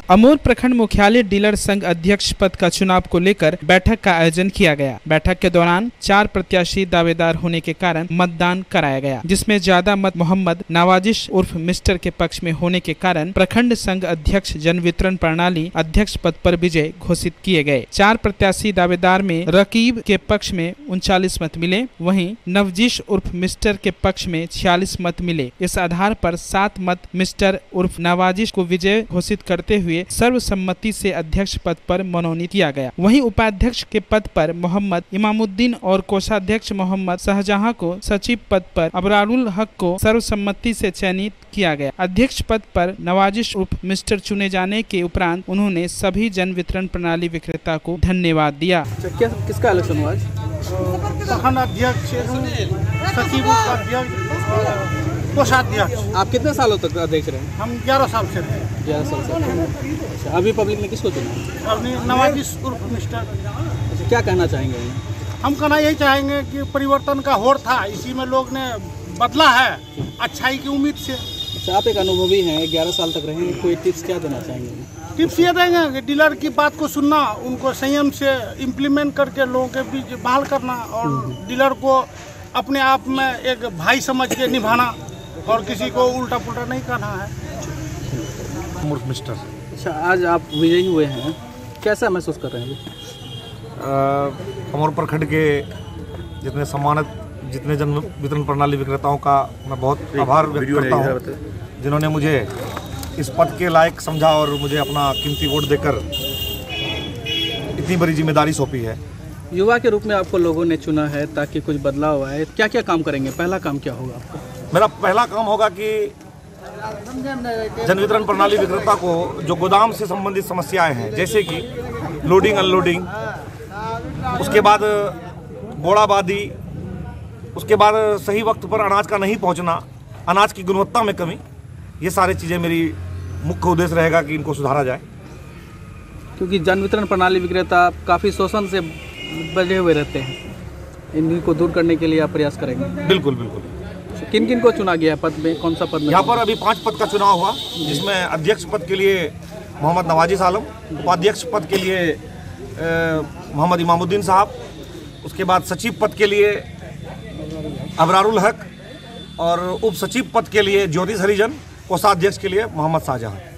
अमूर प्रखंड मुख्यालय डीलर संघ अध्यक्ष पद का चुनाव को लेकर बैठक का आयोजन किया गया। बैठक के दौरान 4 प्रत्याशी दावेदार होने के कारण मतदान कराया गया, जिसमें ज्यादा मत मोहम्मद नवाजिश उर्फ मिस्टर के पक्ष में होने के कारण प्रखंड संघ अध्यक्ष जन वितरण प्रणाली अध्यक्ष पद पर विजय घोषित किए गए। 4 प्रत्याशी दावेदार में रकीब के पक्ष में 39 मत मिले, वहीं नवजीश उर्फ मिस्टर के पक्ष में 46 मत मिले। इस आधार पर 7 मत मिस्टर उर्फ नवाजिश को विजय घोषित करते हुए सर्वसम्मति से अध्यक्ष पद पर मनोनीत किया गया। वहीं उपाध्यक्ष के पद पर मोहम्मद इमामुद्दीन और कोषाध्यक्ष मोहम्मद शाहजहां को सचिव पद पर अबरारुल हक को सर्वसम्मति से चयनित किया गया। अध्यक्ष पद पर नवाजिश उर्फ मिस्टर चुने जाने के उपरांत उन्होंने सभी जन वितरण प्रणाली विक्रेता को धन्यवाद दिया। किसका इलेक्शन हुआ? प्रखंड अध्यक्ष, सचिव, कोषाध्यक्ष। आप कितने सालों तक अध्यक्ष रहे? हम 11 साल से थे। 11 साल से। अच्छा, अभी पब्लिक ने किसको चुना? अभी नवाजिश उर्फ मिस्टर। अच्छा, क्या कहना चाहेंगे? हम कहना यही चाहेंगे कि परिवर्तन का होड़ था, इसी में लोग ने बदला है अच्छाई की उम्मीद से। अच्छा, आप एक अनुभवी हैं, 11 साल तक रहे, कोई टिप्स क्या देना चाहेंगे? टिप्स ये देंगे कि डीलर की बात को सुनना, उनको संयम से इम्प्लीमेंट करके लोगों के बीच बहाल करना और डीलर को अपने आप में एक भाई समझ के निभाना और किसी को उल्टा पुल्टा नहीं करना है। मिस्टर। अच्छा, आज आप विजयी हुए हैं, कैसा महसूस कर रहे हैं? अमूर प्रखंड के जितने जन वितरण प्रणाली विक्रेताओं का मैं बहुत आभार व्यक्त करता हूँ, जिन्होंने मुझे इस पद के लायक समझा और मुझे अपना कीमती वोट देकर इतनी बड़ी जिम्मेदारी सौंपी है। युवा के रूप में आपको लोगों ने चुना है ताकि कुछ बदलाव आए, क्या क्या काम करेंगे? पहला काम क्या होगा आपका? मेरा पहला काम होगा कि जन वितरण प्रणाली विक्रेता को जो गोदाम से संबंधित समस्याएं हैं, जैसे कि लोडिंग अनलोडिंग, उसके बाद बोड़ाबादी, उसके बाद सही वक्त पर अनाज का नहीं पहुंचना, अनाज की गुणवत्ता में कमी, ये सारी चीज़ें मेरी मुख्य उद्देश्य रहेगा कि इनको सुधारा जाए। क्योंकि जन वितरण प्रणाली विक्रेता काफ़ी शोषण से बजे हुए रहते हैं, इन्हीं को दूर करने के लिए आप प्रयास करेंगे? बिल्कुल बिल्कुल। किन किन को चुना गया पद में? कौन सा पद में? यहाँ पर अभी 5 पद का चुनाव हुआ, जिसमें अध्यक्ष पद के लिए मोहम्मद नवाजिश आलम, उपाध्यक्ष पद के लिए मोहम्मद इमामुद्दीन साहब, उसके बाद सचिव पद के लिए अबरारुल हक और उप सचिव पद के लिए ज्योतिष हरिजन, कोषाध्यक्ष के लिए मोहम्मद शाहजहां।